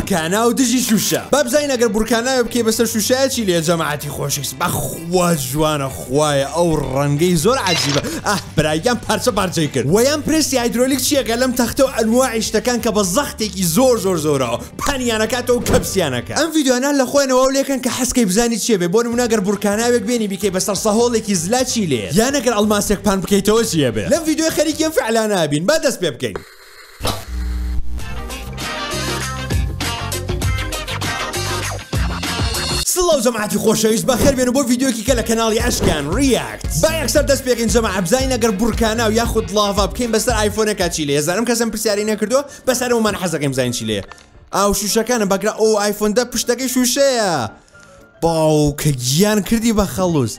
بورکانە و دژی شوشە با بزانین ئەگەر بورکانە بکەی بەسەر شوشەیەکی لێ جەماعەتی خۆشەویست بەخوا جوانە خوایە ئەو ڕەنگەی زۆر عەجیبە برایان پارچە پارچەی کرد وەیان پرسی هایدرۆلیک چیەکە لەم تەختە و ئەنواعی شتەکان کە بە زەختێکی زۆر زۆرەوە پانیانەکاتەوە و کەپسیانەکە ئەم ڤیدیۆانە لە خۆیانەوە و لێکن کە حەسکەی بزانی چیە بێ بۆ نمونە ئەگەر بورکاناوێک بێنی بیکەی بەسەر سەهۆڵێکی زلا چی لێ یان ئەگەر ئەڵماسێک پان بکەیتەوە چیە بێ لەم ڤیدیۆی خەریکی ئەم فعلانە بین با دەست پێ بکەین سڵاو جەماعەتی خۆشەویست بەخێر بێن بۆ ڤیدیۆکی کە لە کەناڵی ئەشکان ریاکت با یەکسەر دەست پێکەین جەماعە بزانین ئەگەر بورکانە و یاخود لاڤا بکەین بەسەر ئایفۆنێکا چی لێ هێزانم کەسم پرسیاری نەکردووە بەسەرەوەمان حەز دەکەین بزانین چی لێ ئاو شوشەکانە بەگرا ئەو ئایفۆن 10 پشتەکەی شوشەیە باو کە گیان کردی بە خەڵوز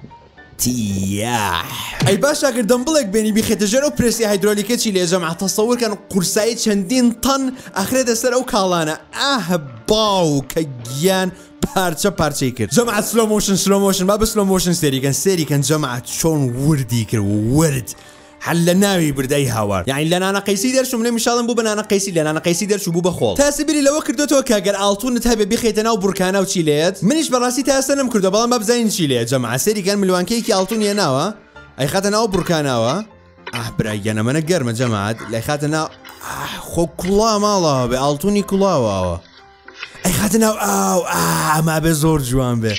تیاح ئەی باش ئەگەر دەمبڵێک بێنی بیخێتە ژێر ئەو پرێسی هایدرۆلیکە چی لێ جەماعە تەسەوورکەن قورسایی چەندین تەن ئەخرێتە سەر ئەو کاڵانە باو کە گیان پارچە پارچەی کرد جەماعەت سلۆ مۆشن با بە سلۆ مۆشن سێریکەن جەماعەت چۆن وردی کرد ورد هەل لە ناوی بردەی هاوار یعنی لە نانە قەیسی دەرچوو لێ میشاڵم بوو بە نانە قەیسی لە نانە قەیسی دەرچوو بوو بەخۆڵ تاسبیری لەوە کردوتەوە کە ئەگەر ئاڵتونت هەبێ بخێتە ناو بورکانە و چی لێت منیش بەڕاستی تا ئێستا نەمکردووە بەڵام با بزانین چی لێ جەماعە سێریکەن ملوانکەیەکی ئاڵتون هێناوە ئەی خاتە ناو بورکانەوە برای ئەمەنە گەرمە جەماعەت لای خاتە ناو خۆ کوڵا ماڵەوە بێ ئاڵتونی کوڵاوەوە ئەی خاتە ناو ئەما بێ زۆر جوان بێ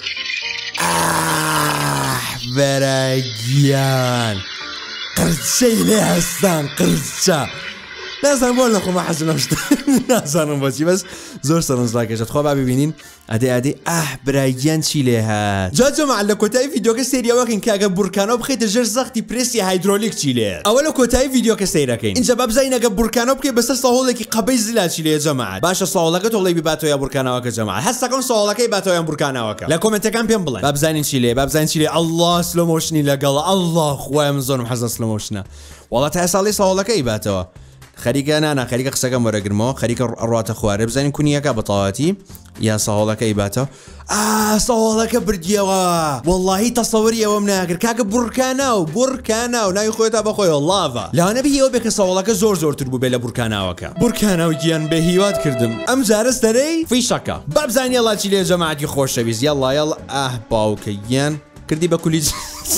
بەرەگیان قرچەی لێ هەستان قرچە نازانم بۆ لە خۆمە حەزم نەشتە نازانم بۆچی بەس زۆر سەرنجڕاکێشێت خۆ با ببینین ئەدەی برایگیان چی لێ هات جا جەماعە لە کۆتایی ڤیدیۆکە سێریەوەکەین کە ئەگەر بورکانە بخەیتە ژێر زەختی پرێسی هایدرۆلیک چی لێت ئەوە لە کۆتایی ڤیدیۆکە سەیرەکەین اینجا با بزانین ئەگەر بورکانە بکەی بەسەر سەهۆڵێکی قەبەی زلا چی لێ جەماعە باشە سەهۆڵەکە تۆڵەی بیباتەوە یا بورکاناوەکە جەماعە هەستەکەم سەهۆڵەکەی باتەوە یا بورکاناوەکە لە کۆمنتەکان پێم بڵێن با بزانین چی لێ با بزانین چی لێ ئەڵڵا سلۆ مۆشنی لەگەڵە ئەڵڵا خوایە من زۆرم حەزە سلۆ مۆشنە وەڵا تا ساڵی سەهۆڵەکەی باتەوە خەریکە نانە خەریکە قسەکەم وەرەگرمەوە خەریکە ڕاتە خوارێ بزانین کونیەکە بەتەواتی یا سەهۆڵەکەی باتەوە سەهۆڵەکە بردیەوە وەڵڵاهی تەسەووری ئەوەم ناکرد کاکە بورکانە و ناوی خۆیتا بەخۆیەوە لاڤا لەوانە بهیەوە بێ کە سەهۆڵەکە زۆرتر بوو بێ لە بورکاناوەکە بورکانە و گیان بێ هیوات کردم ئەم جارەس دەرەی فیشەکە با بزانین یەڵا چی لێ جەماعەتی خۆشەویست یەڵا باوکە گیان کردی بە کولیچ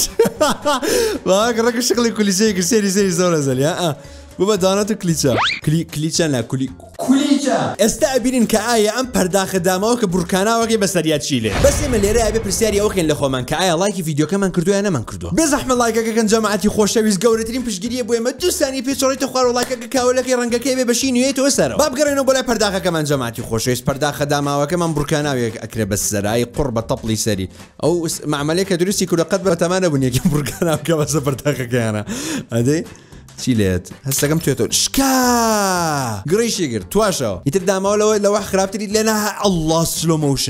ڕەکە شقلی کولیچەیە کرد سێری زۆر ئەزەلی بابا دانات کلیچە نا کولیچە ئێستا ئەبینین کە ئایا ئەم پەرداخە داماوە کە بورکاناوەکەی بەسەریات چی لێ بەس ئێمە لێرە ئەبێ پرسیاری ئەوکەین لە خۆمان کە ئایا لایکی ڤیدیۆکەمان کردووە یا نەمان کردووە بێ زەحمە لایکەکەکەن جەماعەتی خۆشەویست گەورەترین پشتگیریە بۆ ئێمە 2 سانی پێچۆڕیتە خوار و لایکەکە کاولەکەی ڕەنگەکەی بێ بەشی نوێیتەوە سەرەوە با بگەڕێنەوە بۆ لای پەرداخەکەمان جەماعەتی خۆشەویست پەرداخە داماوەکەمان بورکاناوێک ئەکرێ بە سەرای قوڕ بە تەپڵی سەری ئەو معاملەیە کە دروستی کورە قەت بەتەمانە بوون یەکی بورکاناوەکە بەسەر پەرداخەکەیانە ئەدەی چی لێت هەستەکەم توێتەوە شکا گڕیشی کرد تواشەوە ئیتر داماوە لەوە خراپتری لێ نەها ئەڵڵا سلۆ مۆشن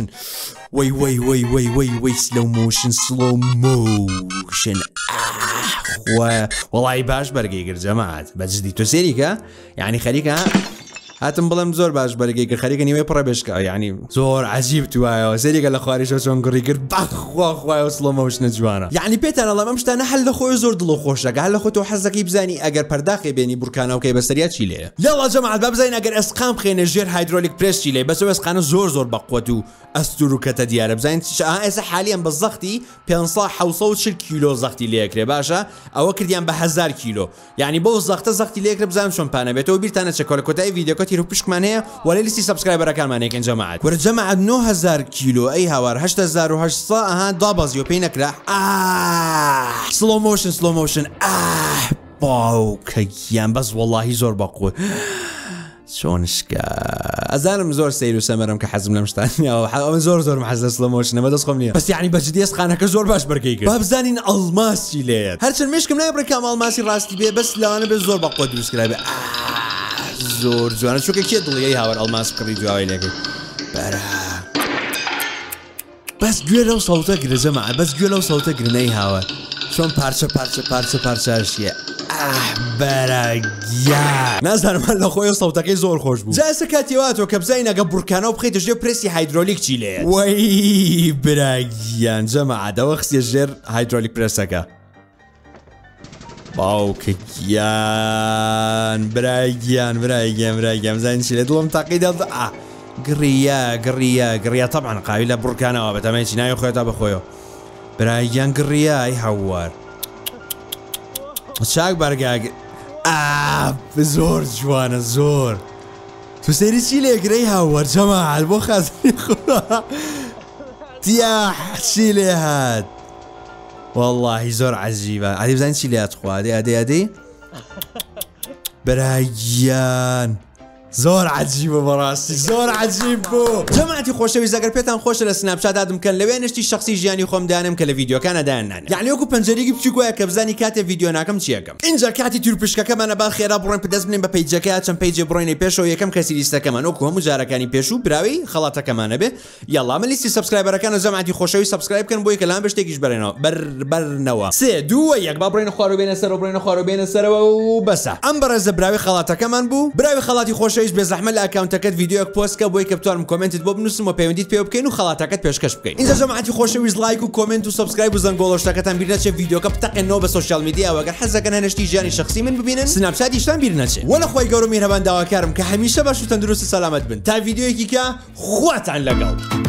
وەی سلۆ مۆشن وەڵی باش بەرگەی کرد جەماعەت بەجددی تۆ سێریکە یعنی خەریکە هاتم بڵم زۆر باش بەرگەی کرد خەریکە نیوەی پڕە بێشکە یعنی زۆر عەجیب توایەوە سێریکە لە خواریشەوە چۆن گڕی کرد بەخوا سلۆ مۆشنە جوانە یعنی پێتانە ئەڵێم ئەم شتانە هەل لە خۆی زۆر دڵ و خۆشەکە هەل لە خۆتەوە حەزەکەی بزانی ئەگەر پەرداخی بێنی بورکانەوەکەی بەسەریا چی لێ یاڵا جەماعەت با بزانین ئەگەر ئەسقام بخێنە ژێر هایدرۆلیک پرێس چی لێ بەسەوە ئەسقانە زۆر بەقوەت و ئەستور و کەتە دیارە بزانین ئێستا حالیان بە زەختی 540 کیلۆ زەختی لێکرێ باشە ئەوە کردیان بە 1000 کیلۆ یعنی بۆ زەختی لێکرێ بزانم چۆن پانە بێتەوە بیرتانە چەکۆ لە کۆتایی ڤیدیۆکە تیر و پشکمان هەیە وەلە لیستی سەبسکرایبەرەکانمان هێکەن جەماعەت وەرە جەماعەت 9000 کیلۆ ئەی هاوار 8800 دابەزی و پێی نەکرا سلۆ مۆشن باو کە گیان بەس وەڵڵاهی زۆر بەقوت چۆنشکە ئەزانم زۆر سەیر و سەمەرم کە حەزم لەم شتانیەوە زۆر حەزە سلۆ مۆشنە بەدەست خۆم نییە بەس یعنی بەجددی ئەسقانەکە زۆر باش بەرگەی کرد با بزانین ئەڵماس چی لێت هەرچەند مێشکم نایە بڕێکام ئەڵماسی ڕاستی بێ بەس لەوانە بێ زۆر بەقوت دروستکرا بێ زۆر جوانە چووکە کێ دڵی هاوار ئەڵماس بکڕی جوای لێکرد بەرە بەس گوێ لەو سەوتە گرە جەماعە بەس گوێ لەو سەوتە گرنەی هاوار چۆن پارچە بەرەگیان نازانم لە خۆی سەوتەکەی زۆر خۆش بوو جا ئێستا کاتیواتەوە کە بزانین ئەگە بورکانە و بخەیتە ژێر پرێسی هایدرۆلیک چی لێت وەی برایگیان جەماعە دەوە خستێ ژێر هایدرۆلیک پرێسەکە باوکە گیان برایگیان بزانین چی لێت دڵم تاقی دەڵ قڕیا طبعا قاوی لە بڕکانەوە بەتەمەی ناوی خۆێتە بەخۆیەوە برایان گڕیای هەوار چاک بەرگاگ زۆر جوانە زۆر تو سەیری چی لێگرەی هاوار جەماعەت بۆ خەزانی خۆ تیاح چی لێ هات واللهی زۆر عەجیبە عەدی بزانین چی لێ هات خوا ئەدەی برایان زۆر عەجیبە بەڕاستی زۆر عەجیب بوو جەماعەتی خۆشەویست ئەگەر پێتان خۆشە لە سناپچات دادم کەن لەوێ نشتی شخصی ژیانی خۆم دانم کە لە ڤیدیۆکانە دایان یعنی وەکو پەنجەرێکی بچووک وایە کە بزانی کاتێ ڤیدیۆ ناکەم چی یەکەم اینجا کاتی تورپشکەکەمانە با خێرا بڕۆین پدەست بنین بە پیجەکە چەند پیجێ بڕۆینە پێشەوە یەکەم کەسی لیستەکەمان وەکو هەموو جارەکانی پێشوو براوی خەڵاتەکەمانە بێ یاڵا من لیستی سەبسکرایبەرەکانە جەماعەتی خۆشەویست سەبسکرایب بکەن بۆی کە لام بەشتێکیش بەرنەوە 3 2 1 با بڕۆینە خوار و بێنە سەرەوە بڕۆینە خوار و بێنە سەرەوە و بەسە ئەم بەڕێزە براوی خەڵاتەکەمان بوو براوی خەڵاتی خۆشەویست بێزەحمەت لە ئەکاونتەکەت ڤیدیۆک پۆستکە بۆی کە بتوانم کۆمنتت بۆ بنووسم و پەیوەندیت پێ بکەین و خەڵاتەکەت پێشکەش بکەین اینجا جەماعەتی خۆشەویست لایک و کۆمنت و سەبسکرایب و زەنگۆڵۆشتەکەتان بیر نەچێت ڤیدیۆکە بتەقێنەوە بە سۆشیال میدیا و ئەگەر حەزەکەن هەنشتی ژیانی شخصی من ببینن سناپچاتیشتان بیر نەچێت وە لە خۆی گەورە میهرەبان داواکارم کە هەمیشە باش و تەندروست و سەلامەت بن تا ڤیدیۆیەکی کە خواتان لەگەڵ